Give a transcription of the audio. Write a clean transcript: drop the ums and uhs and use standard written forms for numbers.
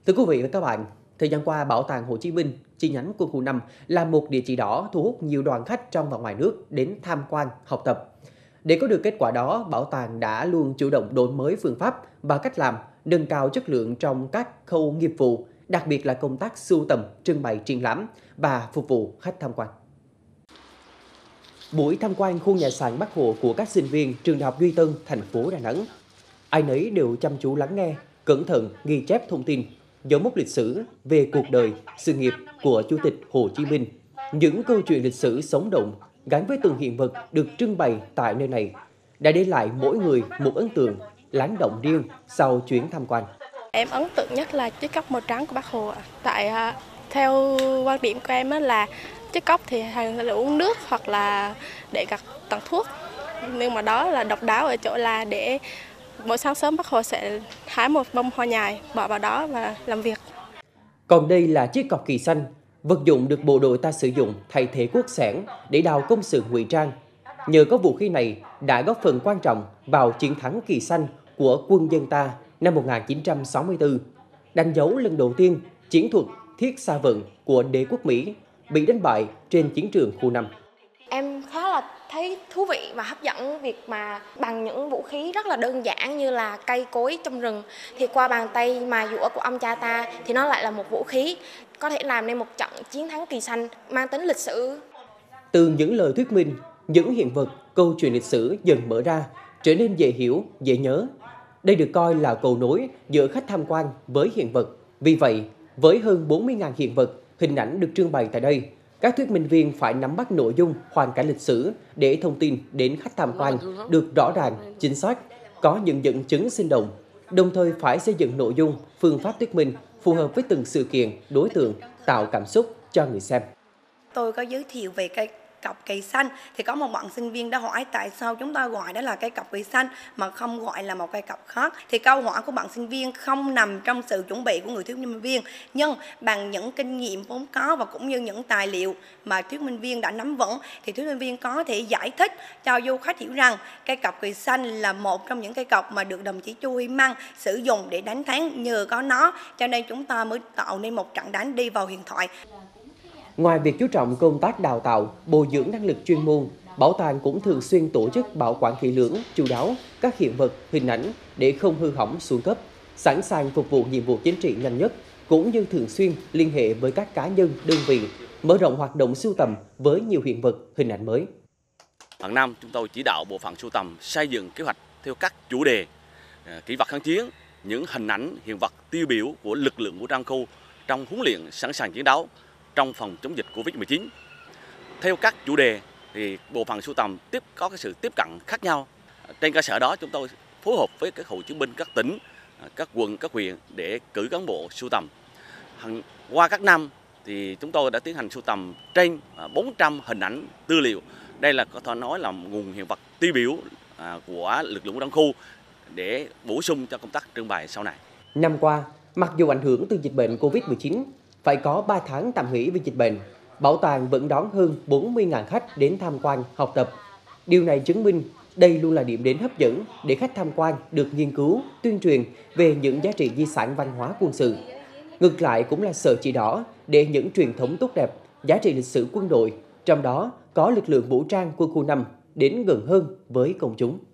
Thưa quý vị và các bạn, thời gian qua, Bảo tàng Hồ Chí Minh, chi nhánh Quân khu 5 là một địa chỉ đỏ thu hút nhiều đoàn khách trong và ngoài nước đến tham quan, học tập. Để có được kết quả đó, bảo tàng đã luôn chủ động đổi mới phương pháp và cách làm, nâng cao chất lượng trong các khâu nghiệp vụ, đặc biệt là công tác sưu tầm, trưng bày triển lãm và phục vụ khách tham quan. Buổi tham quan khu nhà sàn Bác Hồ của các sinh viên trường Đại học Duy Tân, thành phố Đà Nẵng. Ai nấy đều chăm chú lắng nghe, cẩn thận ghi chép thông tin, dấu mốc lịch sử về cuộc đời, sự nghiệp của Chủ tịch Hồ Chí Minh. Những câu chuyện lịch sử sống động gắn với từng hiện vật được trưng bày tại nơi này đã để lại mỗi người một ấn tượng lắng động riêng sau chuyến tham quan. Em ấn tượng nhất là chiếc cốc màu trắng của Bác Hồ. Theo quan điểm của em là chiếc cốc thì hay là uống nước hoặc là để gặp tặng thuốc. Nhưng mà đó là độc đáo ở chỗ là để mỗi sáng sớm Bác Hồ sẽ hái một bông hoa nhài bỏ vào đó và làm việc. Còn đây là chiếc cọc kỳ xanh, vật dụng được bộ đội ta sử dụng thay thế cuốc xẻng để đào công sự ngụy trang. Nhờ có vũ khí này đã góp phần quan trọng vào chiến thắng kỳ xanh của quân dân ta năm 1964, đánh dấu lần đầu tiên chiến thuật thiết xa vận của đế quốc Mỹ bị đánh bại trên chiến trường khu 5. Em khá là thấy thú vị và hấp dẫn việc mà bằng những vũ khí rất là đơn giản như là cây cối trong rừng thì qua bàn tay mài dũa của ông cha ta thì nó lại là một vũ khí có thể làm nên một trận chiến thắng kỳ xanh mang tính lịch sử. Từ những lời thuyết minh, những hiện vật, câu chuyện lịch sử dần mở ra, trở nên dễ hiểu, dễ nhớ. Đây được coi là cầu nối giữa khách tham quan với hiện vật. Vì vậy, với hơn 40.000 hiện vật, hình ảnh được trưng bày tại đây, các thuyết minh viên phải nắm bắt nội dung, hoàn cảnh lịch sử để thông tin đến khách tham quan được rõ ràng, chính xác, có những dẫn chứng sinh động. Đồng thời phải xây dựng nội dung, phương pháp thuyết minh phù hợp với từng sự kiện, đối tượng, tạo cảm xúc cho người xem. Tôi có giới thiệu về cây cọc cây xanh thì có một bạn sinh viên đã hỏi tại sao chúng ta gọi đó là cây cọc cây xanh mà không gọi là một cây cọc khác. Thì câu hỏi của bạn sinh viên không nằm trong sự chuẩn bị của người thuyết minh viên, nhưng bằng những kinh nghiệm vốn có và cũng như những tài liệu mà thuyết minh viên đã nắm vững thì thuyết minh viên có thể giải thích cho du khách hiểu rằng cây cọc cây xanh là một trong những cây cọc mà được đồng chí Chu Huy Măng sử dụng để đánh thắng, nhờ có nó cho nên chúng ta mới tạo nên một trận đánh đi vào huyền thoại. Ngoài việc chú trọng công tác đào tạo, bồi dưỡng năng lực chuyên môn, bảo tàng cũng thường xuyên tổ chức bảo quản kỹ lưỡng, chu đáo các hiện vật, hình ảnh để không hư hỏng xuống cấp, sẵn sàng phục vụ nhiệm vụ chính trị nhanh nhất, cũng như thường xuyên liên hệ với các cá nhân, đơn vị, mở rộng hoạt động sưu tầm với nhiều hiện vật, hình ảnh mới. Hàng năm, chúng tôi chỉ đạo bộ phận sưu tầm xây dựng kế hoạch theo các chủ đề, kỷ vật kháng chiến, những hình ảnh, hiện vật tiêu biểu của lực lượng vũ trang khu trong huấn luyện sẵn sàng chiến đấu trong phòng chống dịch Covid-19. Theo các chủ đề thì bộ phận sưu tầm có cái sự tiếp cận khác nhau. Trên cơ sở đó chúng tôi phối hợp với các hội chiến binh, các tỉnh, các quận, các huyện để cử cán bộ sưu tầm. Qua các năm thì chúng tôi đã tiến hành sưu tầm trên 400 hình ảnh tư liệu. Đây là có thể nói là nguồn hiện vật tiêu biểu của lực lượng vũ trang khu để bổ sung cho công tác trưng bày sau này. Năm qua, mặc dù ảnh hưởng từ dịch bệnh Covid-19, phải có 3 tháng tạm nghỉ vì dịch bệnh, bảo tàng vẫn đón hơn 40.000 khách đến tham quan, học tập. Điều này chứng minh đây luôn là điểm đến hấp dẫn để khách tham quan được nghiên cứu, tuyên truyền về những giá trị di sản văn hóa quân sự. Ngược lại cũng là sợi chỉ đỏ để những truyền thống tốt đẹp, giá trị lịch sử quân đội, trong đó có lực lượng vũ trang quân khu 5 đến gần hơn với công chúng.